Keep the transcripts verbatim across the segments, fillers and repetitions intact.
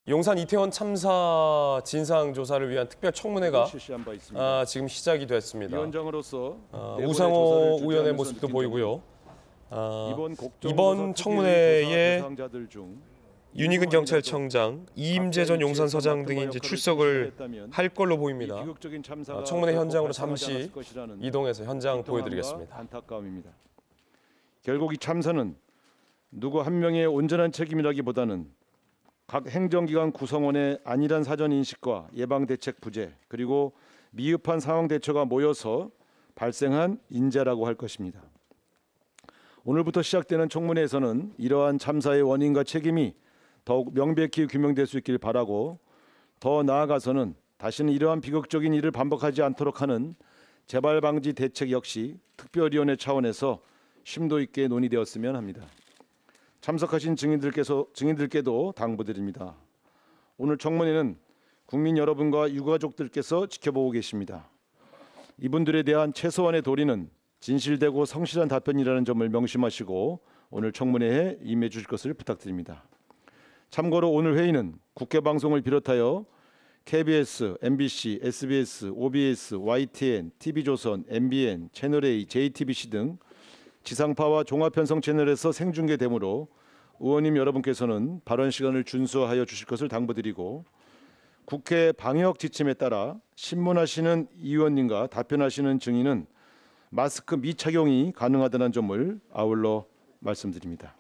용산 이태원 참사 진상 조사를 위한 특별 청문회가 아, 지금 시작이 됐습니다. 위원장으로서 아, 우상호 의원의 모습도 보이고요. 아, 이번, 이번 청문회에 윤희근 경찰청장, 이임재 전 용산서장 등이 이제 출석을 할 걸로 보입니다. 아, 청문회 현장으로 잠시 이동해서 현장 보여드리겠습니다. 안타까움입니다. 결국 이 참사는 누구 한 명의 온전한 책임이라기보다는 각 행정기관 구성원의 안일한 사전 인식과 예방 대책 부재 그리고 미흡한 상황 대처가 모여서 발생한 인재라고 할 것입니다. 오늘부터 시작되는 청문회에서는 이러한 참사의 원인과 책임이 더욱 명백히 규명될 수 있길 바라고 더 나아가서는 다시는 이러한 비극적인 일을 반복하지 않도록 하는 재발 방지 대책 역시 특별위원회 차원에서 심도 있게 논의되었으면 합니다. 참석하신 증인들께서 증인들께도 당부드립니다. 오늘 청문회는 국민 여러분과 유가족들께서 지켜보고 계십니다. 이분들에 대한 최소한의 도리는 진실되고 성실한 답변이라는 점을 명심하시고 오늘 청문회에 임해 주실 것을 부탁드립니다. 참고로 오늘 회의는 국회 방송을 비롯하여 케이비에스, 엠비씨, 에스비에스, 오비에스, 와이티엔, 티비조선, 엠비엔, 채널A, 제이티비씨 등 지상파와 종합편성 채널에서 생중계되므로 의원님 여러분께서는 발언 시간을 준수하여 주실 것을 당부드리고 국회 방역 지침에 따라 신문하시는 의원님과 답변하시는 증인은 마스크 미착용이 가능하다는 점을 아울러 말씀드립니다.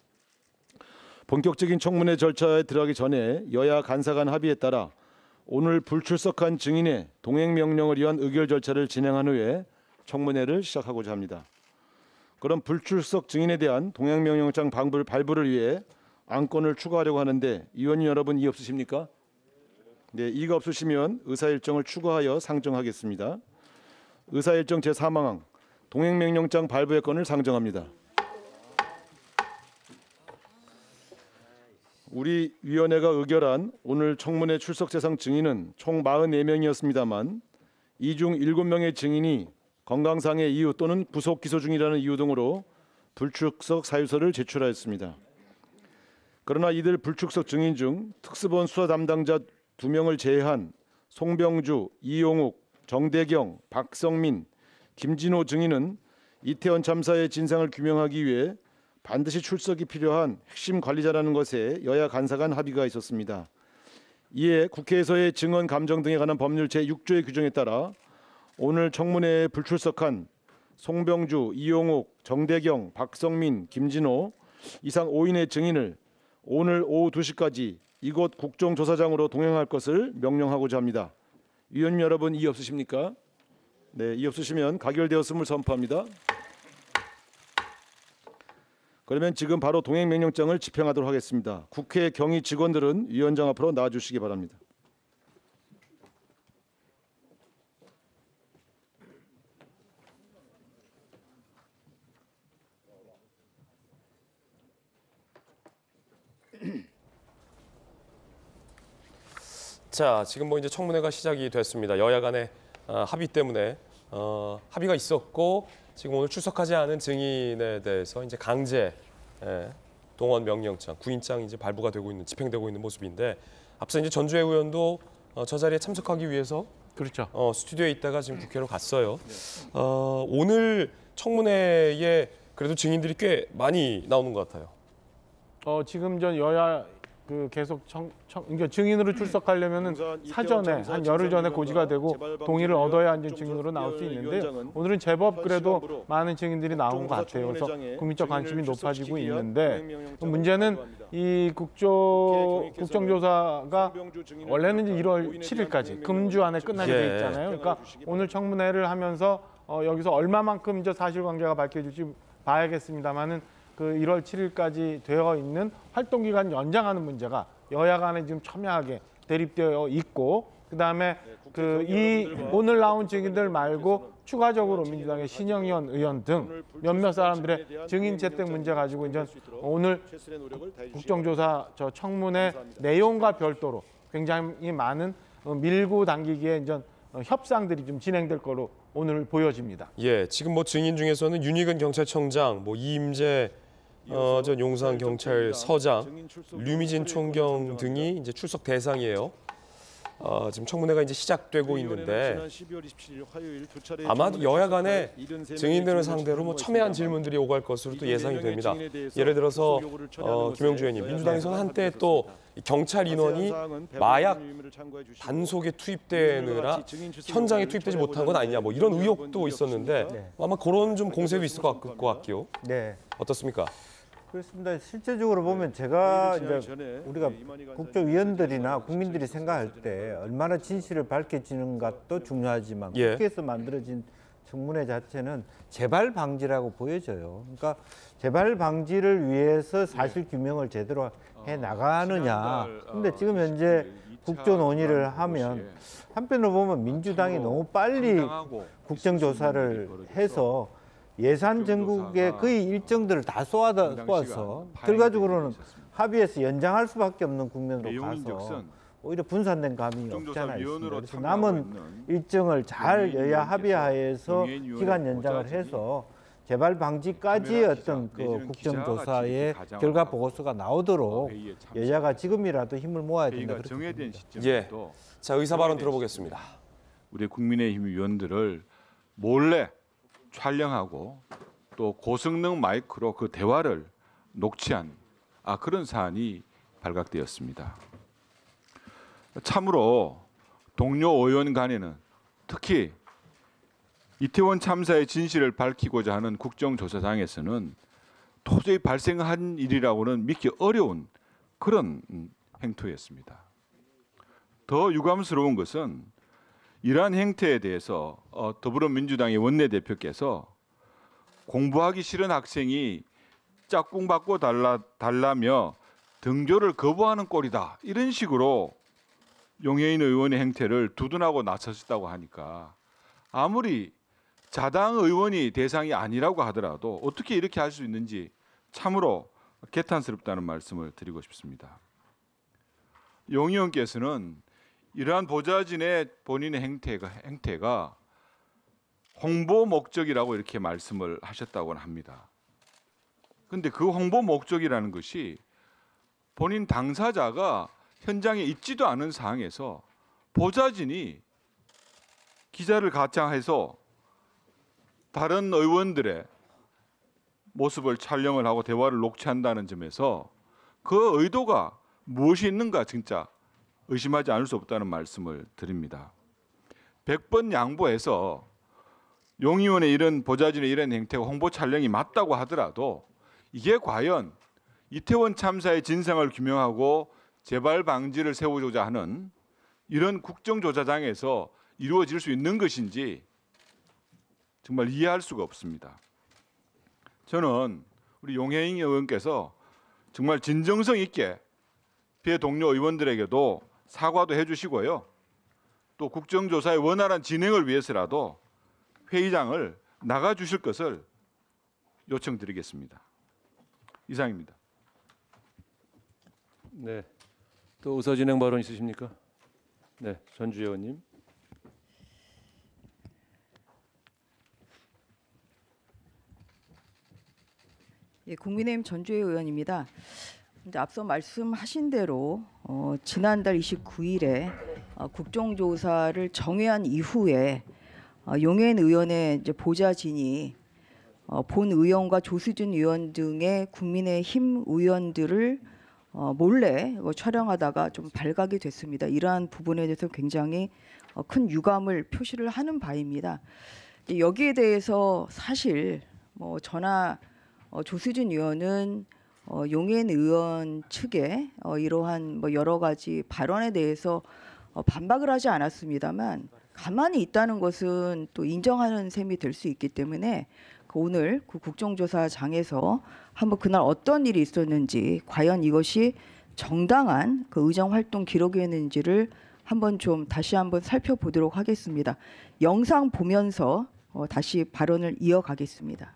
본격적인 청문회 절차에 들어가기 전에 여야 간사 간 합의에 따라 오늘 불출석한 증인의 동행 명령을 위한 의결 절차를 진행한 후에 청문회를 시작하고자 합니다. 그럼 불출석 증인에 대한 동행명령장 발부를, 발부를 위해 안건을 추가하려고 하는데 의원님 여러분 이의 없으십니까? 네, 이의가 없으시면 의사일정을 추가하여 상정하겠습니다. 의사일정 제삼 항 동행명령장 발부의 건을 상정합니다. 우리 위원회가 의결한 오늘 청문회 출석 대상 증인은 총 사십사 명이었습니다만 이 중 일곱 명의 증인이 건강상의 이유 또는 구속 기소 중이라는 이유 등으로 불출석 사유서를 제출하였습니다. 그러나 이들 불출석 증인 중 특수본 수사 담당자 두 명을 제외한 송병주, 이용욱, 정대경, 박성민, 김진호 증인은 이태원 참사의 진상을 규명하기 위해 반드시 출석이 필요한 핵심 관리자라는 것에 여야 간사 간 합의가 있었습니다. 이에 국회에서의 증언 감정 등에 관한 법률 제육 조의 규정에 따라 오늘 청문회에 불출석한 송병주, 이용욱, 정대경, 박성민, 김진호 이상 오 인의 증인을 오늘 오후 두 시까지 이곳 국정조사장으로 동행할 것을 명령하고자 합니다. 위원님 여러분 이의 없으십니까? 네, 이의 없으시면 가결되었음을 선포합니다. 그러면 지금 바로 동행명령장을 집행하도록 하겠습니다. 국회 경위 직원들은 위원장 앞으로 나와주시기 바랍니다. 자, 지금 뭐 이제 청문회가 시작이 됐습니다. 여야 간의 어, 합의 때문에 어, 합의가 있었고 지금 오늘 출석하지 않은 증인에 대해서 이제 강제 예, 동원 명령장, 구인장이 이제 발부가 되고 있는 집행되고 있는 모습인데 앞서 이제 전주혜 의원도 어, 저 자리에 참석하기 위해서 그렇죠. 어, 스튜디오에 있다가 지금 국회로 갔어요. 어, 오늘 청문회에 그래도 증인들이 꽤 많이 나오는 것 같아요. 어, 지금 전 여야 그 계속 청, 청, 그러니까 증인으로 출석하려면은 사전에 한 열흘 전에 고지가 되고 동의를 얻어야 이제 증인으로 나올 수 있는데요. 오늘은 제법 그래도 많은 증인들이 나온 것 같아요. 그래서 국민적 관심이 높아지고 있는데 문제는 이 국조 국정조사가 원래는 이제 일월 칠일까지 금주 안에 끝나게 돼 있잖아요. 그러니까 오늘 청문회를 하면서 어, 여기서 얼마만큼 이제 사실관계가 밝혀질지 봐야겠습니다만은. 그 일월 칠일까지 되어 있는 활동 기간 연장하는 문제가 여야 간에 지금 첨예하게 대립되어 있고 그다음에 그 이 오늘 나온 증인들 말고 추가적으로 민주당의 신영현 의원 등 몇몇 사람들의 증인 채택 문제 가지고 이제 오늘 국정조사 저 청문회 내용과 별도로 굉장히 많은 밀고 당기기에 이제 협상들이 좀 진행될 거로 오늘 보여집니다. 예, 지금 뭐 증인 중에서는 윤희근 경찰청장, 뭐 이임재 어, 전 용산 경찰서장, 류미진 총경 등이 이제 출석 대상이에요. 어, 지금 청문회가 이제 시작되고 있는데 아마 여야 간에 증인들을 상대로 뭐 첨예한 질문들이 오갈 것으로 또 예상이 됩니다. 예를 들어서 어, 김영주 의원님, 민주당에서는 한때 또 경찰 인원이 마약 단속에 투입되느라 현장에 투입되지 못한 건 아니냐, 뭐 이런 의혹도 있었는데 아마 그런 좀 공세도 있을 것, 같, 것 같고요. 네. 어떻습니까? 그렇습니다. 실제적으로 보면 제가 이제 우리가 국정위원들이나 국민들이 생각할 때 얼마나 진실을 밝혀지는가도 중요하지만 예. 국회에서 만들어진 청문회 자체는 재발 방지라고 보여져요. 그러니까 재발 방지를 위해서 사실 규명을 제대로 해 나가느냐. 근데 지금 현재 국조 논의를 하면 한편으로 보면 민주당이 너무 빨리 국정조사를 해서 예산 전국의 거의 일정들을 다 쏘아다, 쏘아서 결과적으로는 합의해서 연장할 수밖에 없는 국면으로 가서 오히려 분산된 감이 없지 않아 있습니다. 그래서 남은 일정을 잘 여야 합의하에서 기간 연장을 해서 재발 방지까지의 어떤 그 국정조사의 결과 보고서가 나오도록 여야가 지금이라도 힘을 모아야 된다. 그렇게 정해된 봅니다. 예. 시점에도 자, 의사 발언 들어보겠습니다. 우리 국민의힘 위원들을 몰래 촬영하고 또 고성능 마이크로 그 대화를 녹취한 아, 그런 사안이 발각되었습니다. 참으로 동료 의원 간에는 특히 이태원 참사의 진실을 밝히고자 하는 국정조사장에서는 도저히 발생한 일이라고는 믿기 어려운 그런 행토였습니다. 더 유감스러운 것은 이러한 행태에 대해서 어, 더불어민주당의 원내대표께서 공부하기 싫은 학생이 짝꿍 받고 달라, 달라며 등교를 거부하는 꼴이다. 이런 식으로 용해인 의원의 행태를 두둔하고 나섰다고 하니까 아무리 자당 의원이 대상이 아니라고 하더라도 어떻게 이렇게 할 수 있는지 참으로 개탄스럽다는 말씀을 드리고 싶습니다. 용 의원께서는 이러한 보좌진의 본인의 행태가, 행태가 홍보 목적이라고 이렇게 말씀을 하셨다고 합니다. 그런데 그 홍보 목적이라는 것이 본인 당사자가 현장에 있지도 않은 상황에서 보좌진이 기자를 가창해서 다른 의원들의 모습을 촬영을 하고 대화를 녹취한다는 점에서 그 의도가 무엇이 있는가 진짜 의심하지 않을 수 없다는 말씀을 드립니다. 백 번 양보해서 용 의원의 이런 보좌진의 이런 행태가 홍보 촬영이 맞다고 하더라도 이게 과연 이태원 참사의 진상을 규명하고 재발 방지를 세우고자 하는 이런 국정조사장에서 이루어질 수 있는 것인지 정말 이해할 수가 없습니다. 저는 우리 용해인 의원께서 정말 진정성 있게 피해 동료 의원들에게도 사과도 해주시고요. 또 국정조사의 원활한 진행을 위해서라도 회의장을 나가주실 것을 요청드리겠습니다. 이상입니다. 네. 또 의사 진행 발언 있으십니까? 네, 전주 의원님. 예, 국민의힘 전주혜 의원입니다. 이제 앞서 말씀하신 대로 어, 지난달 이십구 일에 어, 국정조사를 정회한 이후에 어, 용해인 의원의 이제 보좌진이 어, 본 의원과 조수진 의원 등의 국민의힘 의원들을 어, 몰래 어, 촬영하다가 좀 발각이 됐습니다. 이러한 부분에 대해서 굉장히 어, 큰 유감을 표시를 하는 바입니다. 여기에 대해서 사실 뭐 저나 어, 조수진 의원은 어, 용해인 의원 측의 어, 이러한 뭐 여러 가지 발언에 대해서 어, 반박을 하지 않았습니다만 가만히 있다는 것은 또 인정하는 셈이 될 수 있기 때문에 그 오늘 그 국정조사장에서 한번 그날 어떤 일이 있었는지 과연 이것이 정당한 그 의정활동 기록이었는지를 한번 좀 다시 한번 살펴보도록 하겠습니다. 영상 보면서 어, 다시 발언을 이어가겠습니다.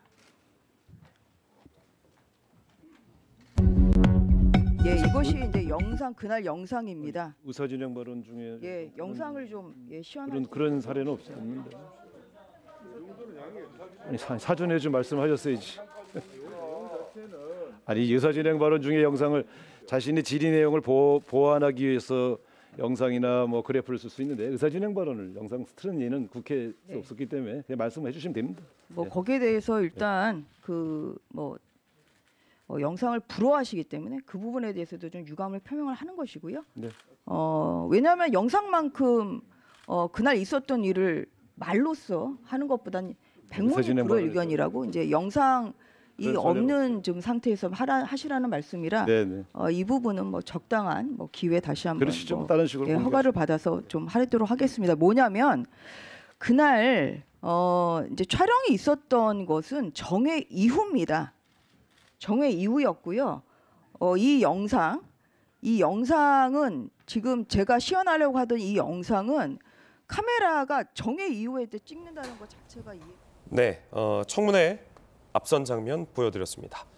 예, 이것이 이제 영상 그날 영상입니다. 의사 진행 발언 중에 예, 영상을 좀 예, 시원하게 그런 그런 사례는 없었는데. 아니 사, 사전에 좀 말씀하셨어야지. 아니 의사진행 발언 중에 영상을 자신의 질의 내용을 보, 보완하기 위해서 영상이나 뭐 그래프를 쓸 수 있는데 의사진행 발언을 영상 틀은 예는 국회에서 네. 없었기 때문에 그냥 말씀해 주시면 됩니다. 뭐 네. 거기에 대해서 일단 그 뭐 어, 영상을 불허하시기 때문에 그 부분에 대해서도 좀 유감을 표명을 하는 것이고요. 네. 어, 왜냐하면 영상만큼 어, 그날 있었던 일을 말로써 하는 것보다는 백문이 의사진행 불허 발언을 일견이라고 이제 영상이 그런 사례로. 없는 좀 상태에서 하라, 하시라는 말씀이라 네네. 어, 이 부분은 뭐 적당한 뭐 기회 다시 한번 그러시죠. 뭐, 다른 식으로 예, 허가를 받아서 좀 하도록 하겠습니다. 뭐냐면 그날 어, 이제 촬영이 있었던 것은 정회 이후입니다. 정회 이후였고요. 어, 이 영상, 이 영상은 지금 제가 시연하려고 하던 이 영상은 카메라가 정회 이후에 찍는다는 것 자체가 이해. 네, 어, 청문회 앞선 장면 보여드렸습니다.